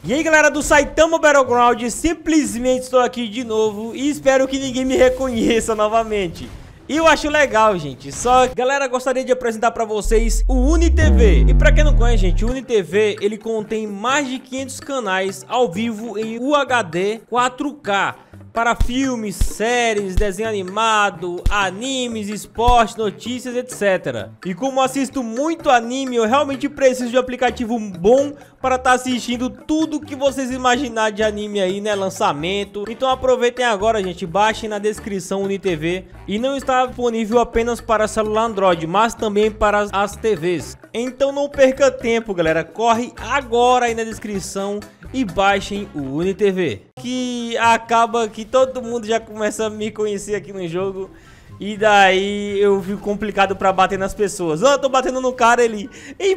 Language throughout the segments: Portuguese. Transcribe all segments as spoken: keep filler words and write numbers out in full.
E aí galera do Saitama Battleground, simplesmente estou aqui de novo e espero que ninguém me reconheça novamente. E eu acho legal, gente. Só, galera, gostaria de apresentar pra vocês o UniTV. E pra quem não conhece, gente, o UniTV, ele contém mais de quinhentos canais ao vivo em U H D quatro K. Para filmes, séries, desenho animado, animes, esporte, notícias, etcétera. E como assisto muito anime, eu realmente preciso de um aplicativo bom para estar assistindo tudo que vocês imaginar de anime aí, né? Lançamento. Então aproveitem agora, gente. Baixem na descrição o UniTV. E não está disponível apenas para celular Android, mas também para as T Vs. Então não perca tempo, galera. Corre agora aí na descrição e baixem o UniTV. Que acaba que todo mundo já começa a me conhecer aqui no jogo. E daí eu fico complicado pra bater nas pessoas. Ó, oh, eu tô batendo no cara, ele...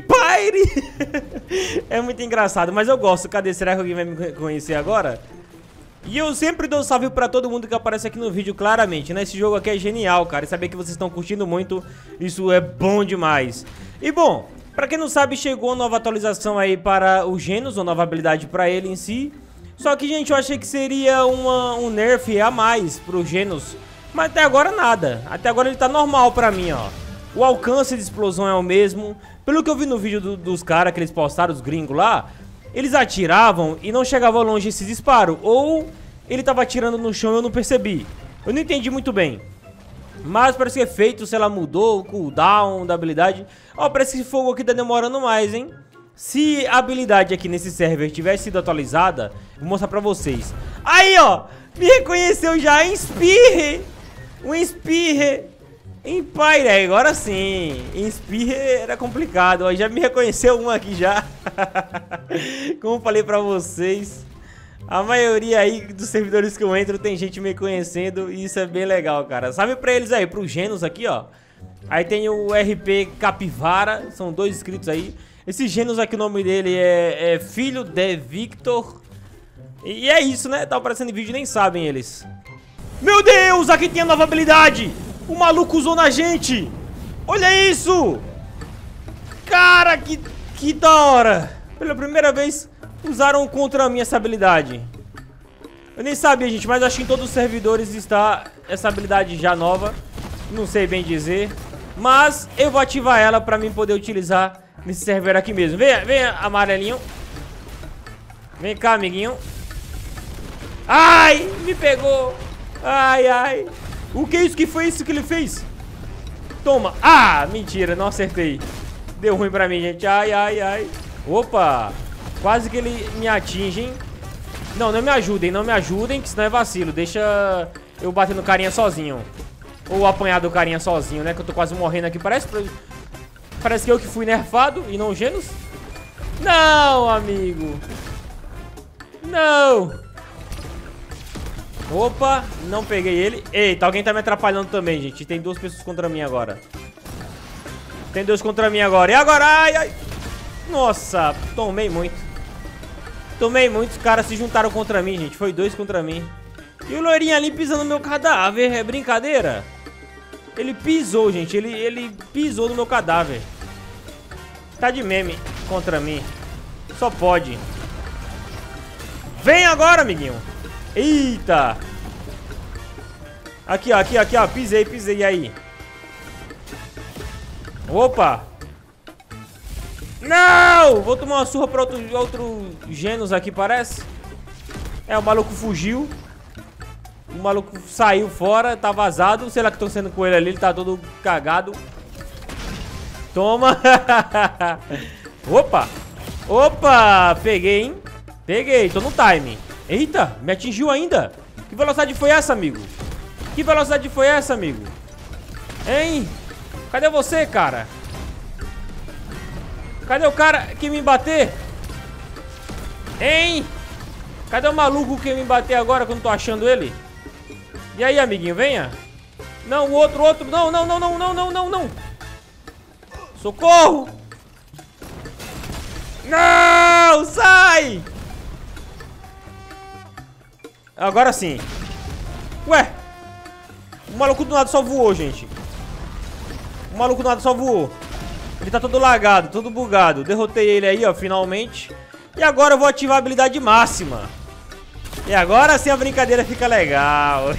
Empire! É muito engraçado, mas eu gosto. Cadê? Será que alguém vai me conhecer agora? E eu sempre dou salve pra todo mundo que aparece aqui no vídeo, claramente, né? Esse jogo aqui é genial, cara. E saber que vocês estão curtindo muito, isso é bom demais. E bom, pra quem não sabe, chegou uma nova atualização aí para o Genos, uma nova habilidade pra ele em si. Só que, gente, eu achei que seria uma, um nerf a mais pro Genos. Mas até agora nada. Até agora ele tá normal pra mim, ó. O alcance de explosão é o mesmo. Pelo que eu vi no vídeo do, dos caras que eles postaram, os gringos lá, eles atiravam e não chegavam longe esse disparo. Ou ele tava atirando no chão e eu não percebi. Eu não entendi muito bem. Mas parece que o efeito, sei lá, mudou o cooldown da habilidade. Ó, parece que esse fogo aqui tá demorando mais, hein? Se a habilidade aqui nesse server tivesse sido atualizada, vou mostrar pra vocês. Aí, ó, me reconheceu já, Inspire. Um Inspire. Empire, agora sim. Inspire era complicado, ó, já me reconheceu um aqui já. Como falei pra vocês, a maioria aí dos servidores que eu entro tem gente me conhecendo e isso é bem legal, cara. Salve pra eles aí, pro Genos aqui, ó. Aí tem o R P Capivara, são dois inscritos aí. Esse Genos aqui, o nome dele é, é Filho de Victor. E, e é isso, né? Tá aparecendo em vídeo, nem sabem eles. Meu Deus, aqui tem a nova habilidade. O maluco usou na gente. Olha isso. Cara, que, que da hora. Pela primeira vez usaram contra mim essa habilidade. Eu nem sabia, gente, mas acho que em todos os servidores está essa habilidade já nova. Não sei bem dizer. Mas eu vou ativar ela pra mim poder utilizar nesse server aqui mesmo. Venha, venha, amarelinho. Vem cá, amiguinho. Ai, me pegou. Ai, ai. O que é isso? Que foi isso que ele fez? Toma. Ah, mentira, não acertei. Deu ruim pra mim, gente. Ai, ai, ai. Opa. Quase que ele me atinge, hein? Não, não me ajudem, não me ajudem, que senão é vacilo. Deixa eu bater no carinha sozinho. Ou apanhar do carinha sozinho, né? Que eu tô quase morrendo aqui. Parece... Parece que eu que fui nerfado e não o Genos. Não, amigo. Não. Opa, não peguei ele. Eita, alguém tá me atrapalhando também, gente. Tem duas pessoas contra mim agora. Tem dois contra mim agora. E agora? Ai, ai. Nossa, tomei muito. Tomei muito. Os caras se juntaram contra mim, gente. Foi dois contra mim. E o loirinho ali pisando no meu cadáver. É brincadeira? Ele pisou, gente. Ele, ele pisou no meu cadáver. Tá de meme contra mim. Só pode. Vem agora, amiguinho. Eita. Aqui, ó. Aqui, aqui, ó. Pisei, pisei. E aí? Opa. Não! Vou tomar uma surra pra outro, outro Genos aqui, parece. É, o maluco fugiu. O maluco saiu fora, tá vazado. Sei lá que estão sendo com ele ali, ele tá todo cagado. Toma. Opa. Opa, peguei, hein. Peguei, tô no time. Eita, me atingiu ainda. Que velocidade foi essa, amigo? Que velocidade foi essa, amigo? Hein? Cadê você, cara? Cadê o cara que me bater? Hein? Cadê o maluco que me bater agora que eu não tô achando ele? E aí, amiguinho, venha. Não, o outro, o outro. Não, não, não, não, não, não, não, não. Socorro. Não, sai. Agora sim. Ué. O maluco do nada só voou, gente. O maluco do nada só voou. Ele tá todo lagado, todo bugado. Derrotei ele aí, ó, finalmente. E agora eu vou ativar a habilidade máxima. E agora sim a brincadeira fica legal.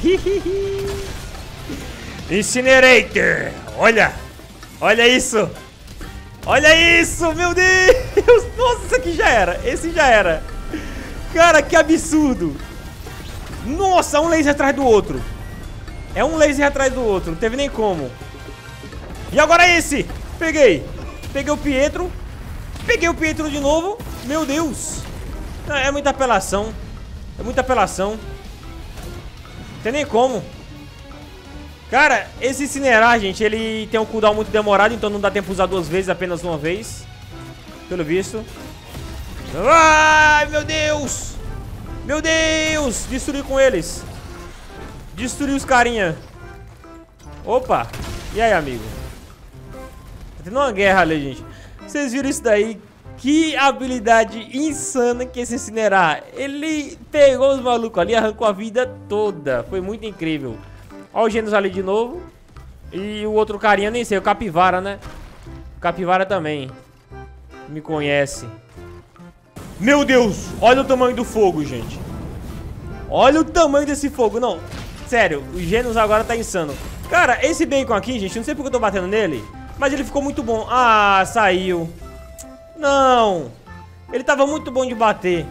Incinerator. Olha. Olha isso. Olha isso, meu Deus. Nossa, isso aqui já era. Esse já era. Cara, que absurdo. Nossa, um laser atrás do outro. É um laser atrás do outro. Não teve nem como. E agora esse. Peguei. Peguei o Pietro. Peguei o Pietro de novo. Meu Deus. É muita apelação. É muita apelação. Não tem nem como. Cara, esse incinerar, gente, ele tem um cooldown muito demorado. Então não dá tempo de usar duas vezes, apenas uma vez. Pelo visto. Ai, meu Deus. Meu Deus. Destruir com eles. Destruir os carinha. Opa. E aí, amigo? Tá tendo uma guerra ali, gente. Vocês viram isso daí? Que habilidade insana que esse incinerar. Ele pegou os malucos ali e arrancou a vida toda. Foi muito incrível. Olha o Genos ali de novo. E o outro carinha, nem sei, o Capivara, né? O Capivara também me conhece. Meu Deus, olha o tamanho do fogo, gente. Olha o tamanho desse fogo. Não, sério, o Genos agora tá insano. Cara, esse bacon aqui, gente, não sei porque eu tô batendo nele, mas ele ficou muito bom. Ah, saiu. Não. Ele tava muito bom de bater.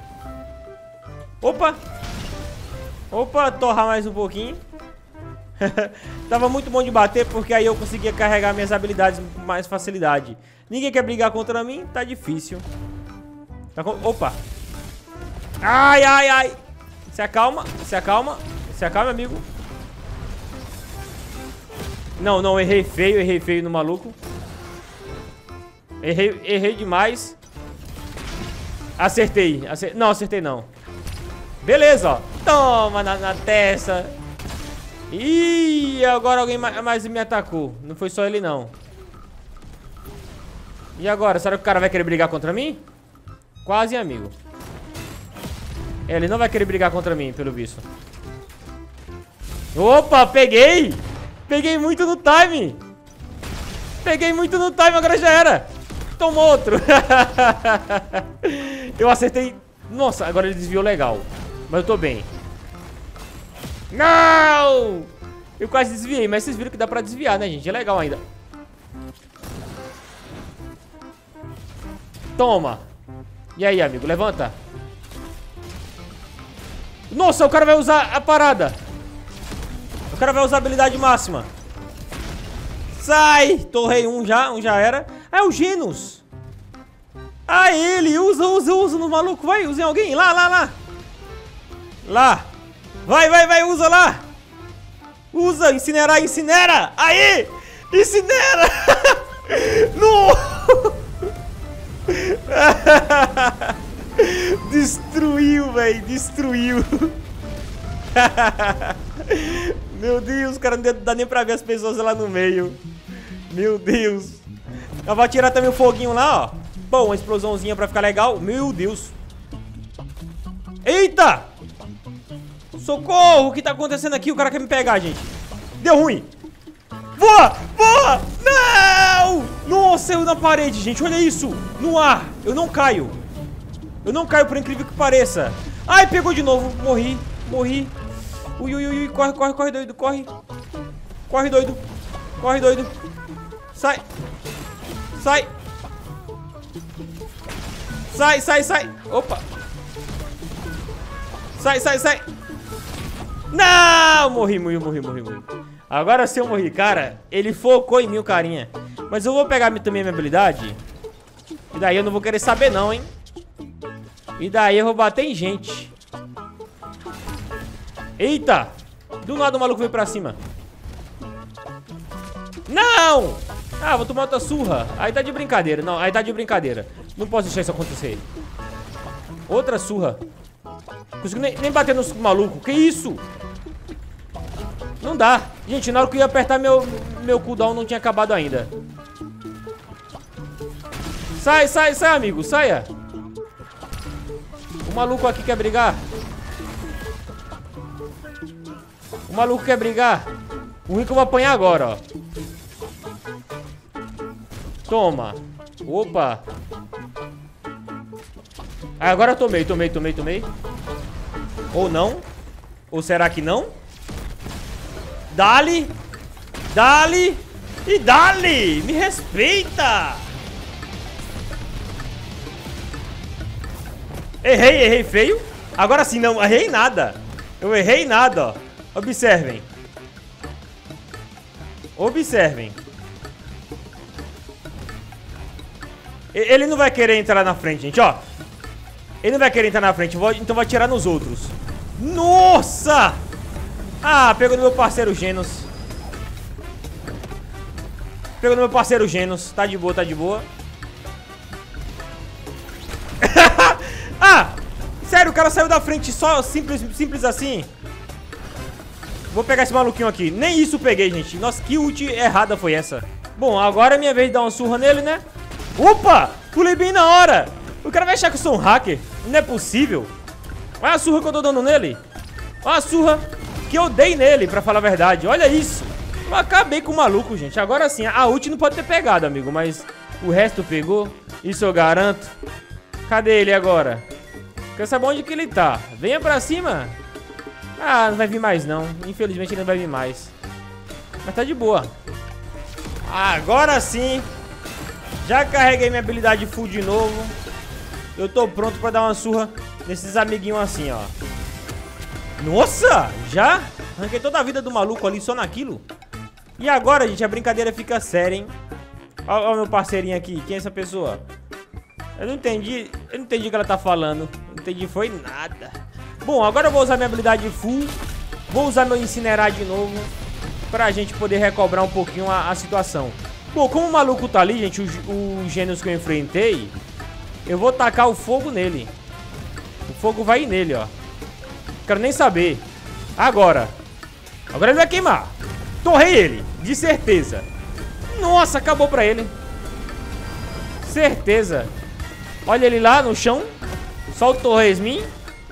Opa. Opa, torrar mais um pouquinho. Tava muito bom de bater, porque aí eu conseguia carregar minhas habilidades com mais facilidade. Ninguém quer brigar contra mim, tá difícil. Tá com... Opa. Ai, ai, ai. Se acalma, se acalma. Se acalma, amigo. Não, não, errei feio, errei feio no maluco. Errei, errei demais. Acertei, acer... Não, acertei não. Beleza, ó. Toma na, na testa. Ih, agora alguém mais me atacou. Não foi só ele, não. E agora? Será que o cara vai querer brigar contra mim? Quase, amigo. É, ele não vai querer brigar contra mim, pelo visto. Opa, peguei! Peguei muito no time. Peguei muito no time, agora já era. Tomou outro. Eu acertei. Nossa, agora ele desviou legal. Mas eu tô bem. Não! Eu quase desviei, mas vocês viram que dá pra desviar, né, gente? É legal ainda. Toma. E aí, amigo, levanta. Nossa, o cara vai usar a parada. O cara vai usar a habilidade máxima. Sai! Torrei um já, um já era. Ah, é o Genos. Ah, ele. Usa, usa, usa no maluco. Vai, usa em alguém. Lá, lá, lá. Lá. Vai, vai, vai, usa lá. Usa, incinerar, incinera. Aí! Incinera! No! Destruiu, velho. Destruiu. Meu Deus, cara, não dá nem pra ver as pessoas lá no meio. Meu Deus. Eu vou atirar também o foguinho lá, ó. Bom, uma explosãozinha pra ficar legal. Meu Deus. Eita! Socorro, o que tá acontecendo aqui? O cara quer me pegar, gente. Deu ruim. Voa, voa. Não! Nossa, eu na parede, gente. Olha isso. No ar. Eu não caio. Eu não caio, por incrível que pareça. Ai, pegou de novo. Morri, morri. Ui, ui, ui, corre, corre, corre, doido, corre. Corre, doido. Corre, doido. Sai. Sai. Sai, sai, sai. Opa. Sai, sai, sai. Não! Morri, morri, morri, morri, morri. Agora sim eu morri, cara. Ele focou em mim, o carinha. Mas eu vou pegar também a minha habilidade. E daí eu não vou querer saber não, hein. E daí eu vou bater em gente. Eita! Do nada o maluco veio pra cima. Não! Ah, vou tomar outra surra. Aí tá de brincadeira. Não, aí tá de brincadeira. Não posso deixar isso acontecer. Outra surra. Não consigo nem, nem bater nos malucos. Que isso? Não dá. Gente, na hora que eu ia apertar, meu, meu cooldown não tinha acabado ainda. Sai, sai, sai, amigo. Saia. O maluco aqui quer brigar. O maluco quer brigar. O ruim que eu vou apanhar agora, ó. Toma. Opa. Agora eu tomei, tomei, tomei, tomei. Ou não? Ou será que não? Dali! Dali! E dali! Me respeita! Errei, errei feio. Agora sim, não errei nada. Eu errei nada, ó. Observem. Observem. Ele não vai querer entrar na frente, gente, ó. Ele não vai querer entrar na frente, então vai atirar nos outros. Nossa! Ah, pegou no meu parceiro Genos. Pegou no meu parceiro Genos. Tá de boa, tá de boa. Ah! Sério, o cara saiu da frente só simples, simples assim. Vou pegar esse maluquinho aqui. Nem isso peguei, gente. Nossa, que ult errada foi essa. Bom, agora é minha vez de dar uma surra nele, né? Opa! Pulei bem na hora. O cara vai achar que eu sou um hacker. Não é possível. Olha a surra que eu tô dando nele. Olha a surra que eu dei nele, pra falar a verdade. Olha isso. Eu acabei com o maluco, gente. Agora sim, a ult não pode ter pegado, amigo. Mas o resto pegou. Isso eu garanto. Cadê ele agora? Quer saber onde que ele tá? Venha pra cima. Ah, não vai vir mais não. Infelizmente ele não vai vir mais. Mas tá de boa. Agora sim. Já carreguei minha habilidade full de novo. Eu tô pronto pra dar uma surra nesses amiguinhos assim, ó. Nossa! Já? Arranquei toda a vida do maluco ali só naquilo. E agora, gente, a brincadeira fica séria, hein? Olha o meu parceirinho aqui. Quem é essa pessoa? Eu não entendi. Eu não entendi o que ela tá falando. Não entendi foi nada. Bom, agora eu vou usar minha habilidade full. Vou usar meu incinerar de novo. Pra gente poder recobrar um pouquinho a, a situação. Bom, como o maluco tá ali, gente, o, o Genos que eu enfrentei, eu vou tacar o fogo nele. O fogo vai ir nele, ó. Quero nem saber. Agora. Agora ele vai queimar. Torrei ele, de certeza. Nossa, acabou pra ele. Certeza. Olha ele lá no chão. Só o torresmin.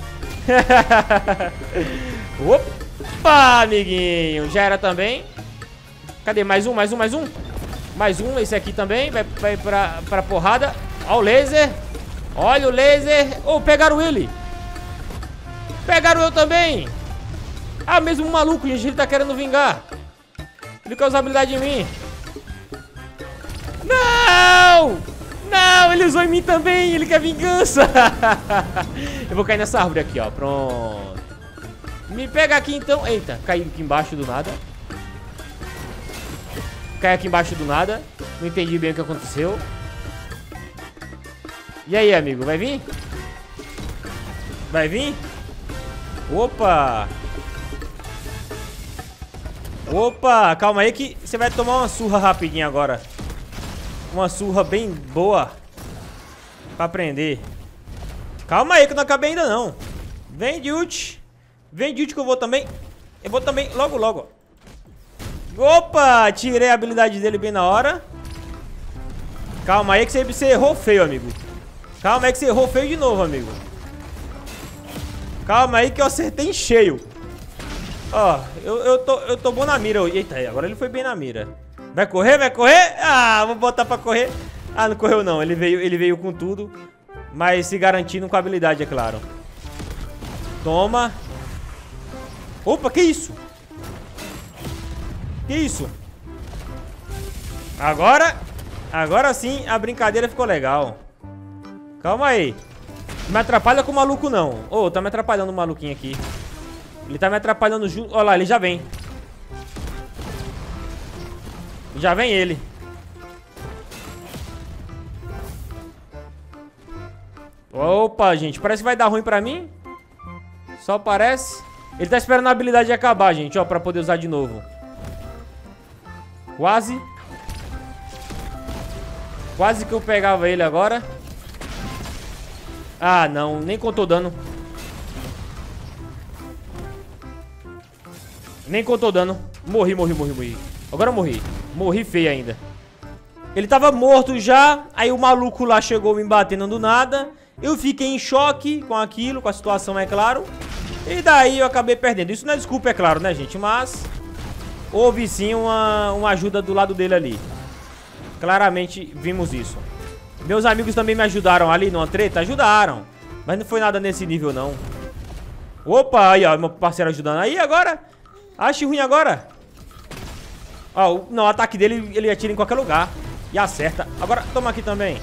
Opa, amiguinho. Já era também. Cadê? Mais um, mais um, mais um. Mais um, esse aqui também. Vai, vai pra, pra porrada. Olha o laser. Olha o laser. Oh, pegaram ele. Pegaram eu também. Ah, mesmo maluco, gente. Ele tá querendo vingar. Ele quer usar habilidade em mim. Não! Não, ele usou em mim também. Ele quer vingança. Eu vou cair nessa árvore aqui, ó. Pronto. Me pega aqui então. Eita, caí aqui embaixo do nada. Cai aqui embaixo do nada. Não entendi bem o que aconteceu. E aí, amigo, vai vir? Vai vir? Opa! Opa, calma aí que você vai tomar uma surra rapidinho agora. Uma surra bem boa pra aprender. Calma aí que eu não acabei ainda não. Vem de ult. Vem de ult que eu vou também. Eu vou também logo logo. Opa, tirei a habilidade dele bem na hora. Calma aí que você, você errou feio, amigo. Calma aí que você errou feio de novo, amigo. Calma aí que eu acertei em cheio. Ó, eu, eu, tô, eu tô bom na mira. Eita, agora ele foi bem na mira. Vai correr, vai correr? Ah, vou botar pra correr. Ah, não correu não, ele veio, ele veio com tudo. Mas se garantindo com a habilidade, é claro. Toma. Opa, que isso? Que isso? Agora, agora sim a brincadeira ficou legal. Calma aí. Não me atrapalha com o maluco não. Ô, oh, tá me atrapalhando o maluquinho aqui. Ele tá me atrapalhando junto. Olha lá, ele já vem. Já vem ele. Opa, gente, parece que vai dar ruim pra mim. Só parece. Ele tá esperando a habilidade acabar, gente, ó, pra poder usar de novo. Quase. Quase que eu pegava ele agora. Ah, não, nem contou dano. Nem contou dano. Morri, morri, morri, morri. Agora eu morri. Morri feio ainda. Ele tava morto já. Aí o maluco lá chegou me batendo do nada. Eu fiquei em choque com aquilo, com a situação, é claro. E daí eu acabei perdendo. Isso não é desculpa, é claro, né, gente? Mas houve sim uma, uma ajuda do lado dele ali. Claramente vimos isso. Meus amigos também me ajudaram ali numa treta. Ajudaram. Mas não foi nada nesse nível, não. Opa, aí, ó, meu parceiro ajudando. Aí, agora. Ache ruim agora. Ó, o, não, o ataque dele, ele atira em qualquer lugar. E acerta. Agora, toma aqui também.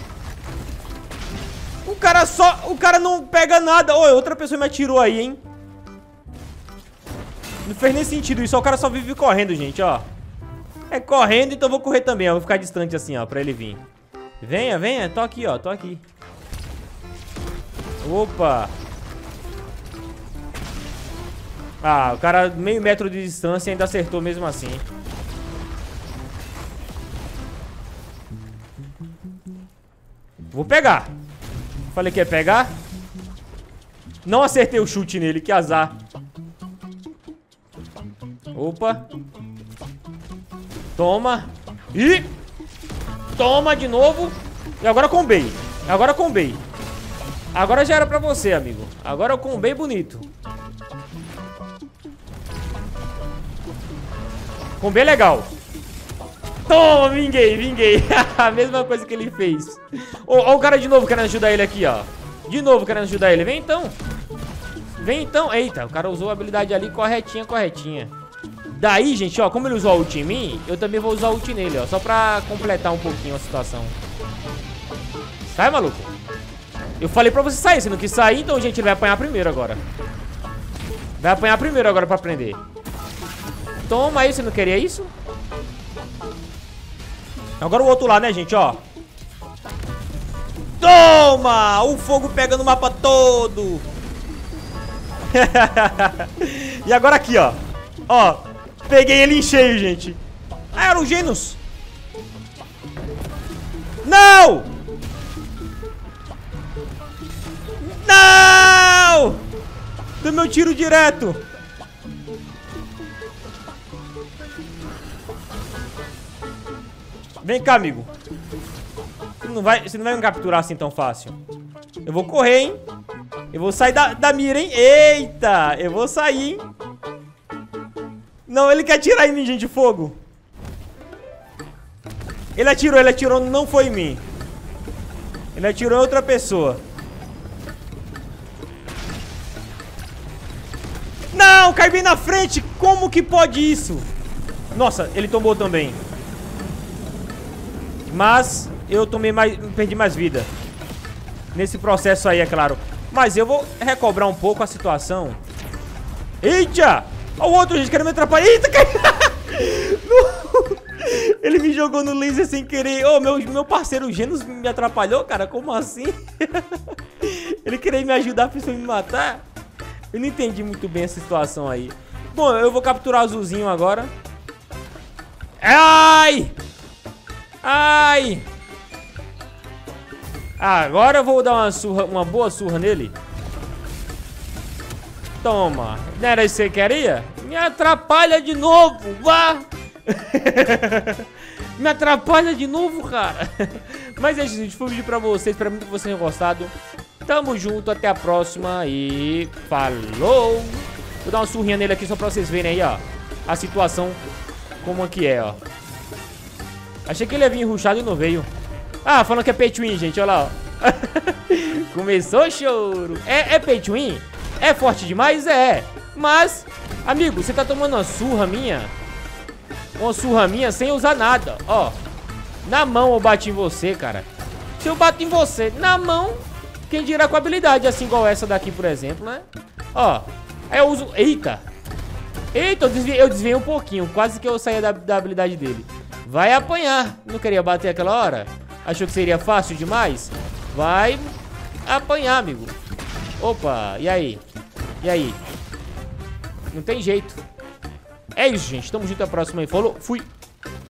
O cara só... O cara não pega nada. Ô, outra pessoa me atirou aí, hein. Não fez nem sentido isso. Ó, o cara só vive correndo, gente, ó. É correndo, então eu vou correr também, ó. Vou ficar distante assim, ó, pra ele vir. Venha, venha. Tô aqui, ó. Tô aqui. Opa. Ah, o cara meio metro de distância ainda acertou mesmo assim. Vou pegar. Falei que ia pegar. Não acertei o chute nele, que azar. Opa. Toma. E toma de novo. E agora combei. Agora combei. Agora já era pra você, amigo. Agora eu combei bonito. Combei legal. Toma, vinguei, vinguei. A mesma coisa que ele fez. Ó, ó o cara de novo querendo ajudar ele aqui, ó. De novo querendo ajudar ele. Vem então. Vem então. Eita, o cara usou a habilidade ali corretinha, corretinha. Daí, gente, ó, como ele usou a ult em mim, eu também vou usar a ult nele, ó. Só pra completar um pouquinho a situação. Sai, maluco. Eu falei pra você sair, você não quis sair, então, gente, ele vai apanhar primeiro agora. Vai apanhar primeiro agora pra aprender. Toma aí, você não queria isso? Agora o outro lá, né, gente, ó. Toma! O fogo pega no mapa todo. E agora aqui, ó. Ó, peguei ele em cheio, gente. Ah, era o Genos. Não! Não! Deu meu tiro direto. Vem cá, amigo. Você não vai, você não vai me capturar assim tão fácil. Eu vou correr, hein? Eu vou sair da, da mira, hein? Eita! Eu vou sair, hein? Não, ele quer atirar em mim, gente, de fogo. Ele atirou, ele atirou, não foi em mim. Ele atirou em outra pessoa. Não, cai bem na frente. Como que pode isso? Nossa, ele tomou também. Mas eu tomei mais, perdi mais vida nesse processo aí, é claro. Mas eu vou recobrar um pouco a situação. Eita! Olha o outro, gente, querendo me atrapalhar. Eita, caiu. Ele me jogou no laser sem querer. Ô, oh, meu, meu parceiro Genos me atrapalhou, cara. Como assim? Ele queria me ajudar, pensou em me matar. Eu não entendi muito bem essa situação aí. Bom, eu vou capturar o azulzinho agora. Ai! Ai! Agora eu vou dar uma surra, uma boa surra nele. Toma. Não era isso que você queria? Me atrapalha de novo, vá! Me atrapalha de novo, cara. Mas é isso, gente. Foi um vídeo pra vocês. Espero muito que vocês tenham gostado. Tamo junto, até a próxima e falou! Vou dar uma surrinha nele aqui só pra vocês verem aí, ó. A situação como é que é, ó. Achei que ele ia vir rushado e não veio. Ah, falando que é pay to win, gente, olha lá, ó. Começou o choro. É, é pay to win? É forte demais? É. Mas, amigo, você tá tomando uma surra minha. Uma surra minha sem usar nada, ó. Na mão eu bati em você, cara. Se eu bato em você, na mão, quem dirá com habilidade, assim igual essa daqui, por exemplo, né? Ó, aí eu uso... Eita. Eita, eu desviei, eu desviei um pouquinho. Quase que eu saía da, da habilidade dele. Vai apanhar. Não queria bater aquela hora? Achou que seria fácil demais? Vai apanhar, amigo. Opa, e aí? E aí? Não tem jeito. É isso, gente. Tamo junto, até a próxima aí. Falou, fui.